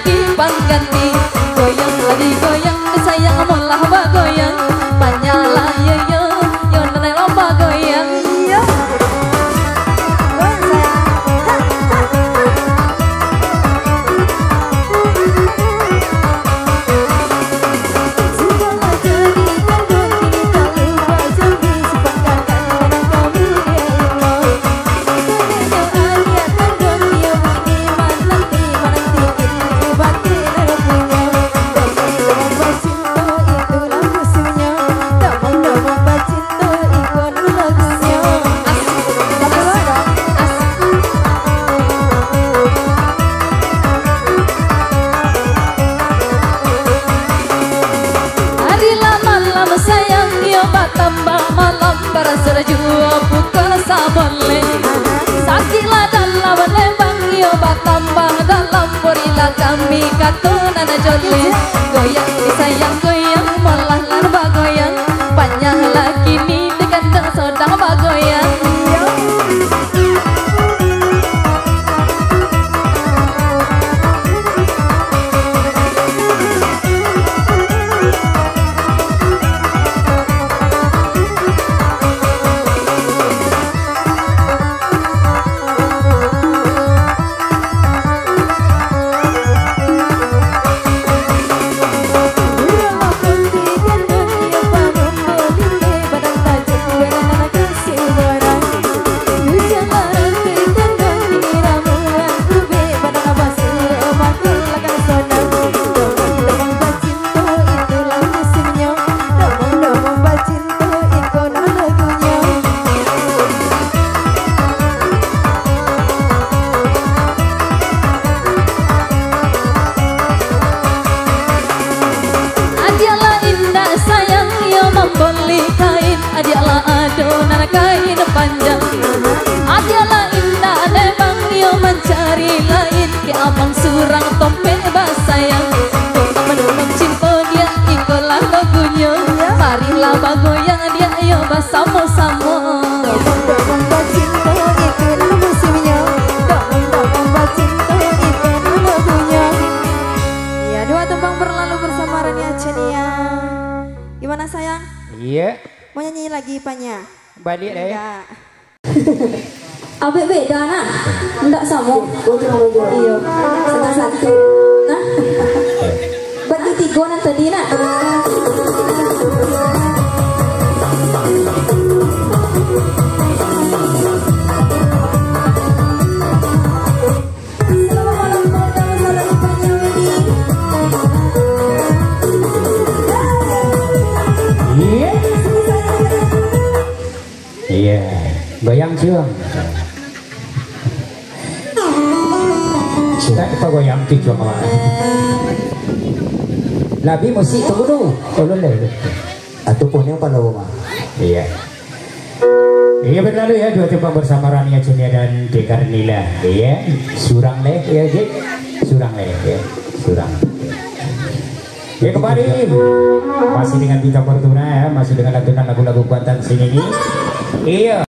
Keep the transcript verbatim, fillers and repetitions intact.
lagi pengganti. Goyang lagi goyang sayang mulah bagoyang. Panyalah yo yo yo nene lomba goyang. Yo tambah malam berasal jua pukul sabole. Sakila dalam lembang yo batambah dalam borila kami katunan jole. Goyang disayang goyang malah larba goyang. Banyak lagi ni dengan sedang bagoyang. Beli kain, adialah adonan kain panjang. Adialah indah nebang yo mencari lain. Ke abang surang tompel basayang. Tolong menolong cinta dia ikolah lagunya. Marilah bagoyang dia yo bersama-sama. Tolong cinta ikolah musimnya. Tolong cinta ikolah lagunya. Ya dua tembang berlalu bersama Rania Cenia. Gimana sayang? Iya. Mau nyanyi lagi Panya? Balik deh. Enggak. Abe beda nah. Enggak sama. Iya. Setengah satu. Nah. Bagi tiga nan tadi nak. Iya, goyang cium. Sudah kita goyang tiga kawan. Labi musik tu dulu, tolong deh. Atau pun yang pada rumah. Iya. Iya berlalu ya dua tembang bersama Rania Cenia dan Dekar Nila. Iya, surang leh ya Jik, surang leh ya, surang. Ya kembali masih dengan Bita Fortuna ya, masih dengan lantunan lagu-lagu buatan sini. Iya.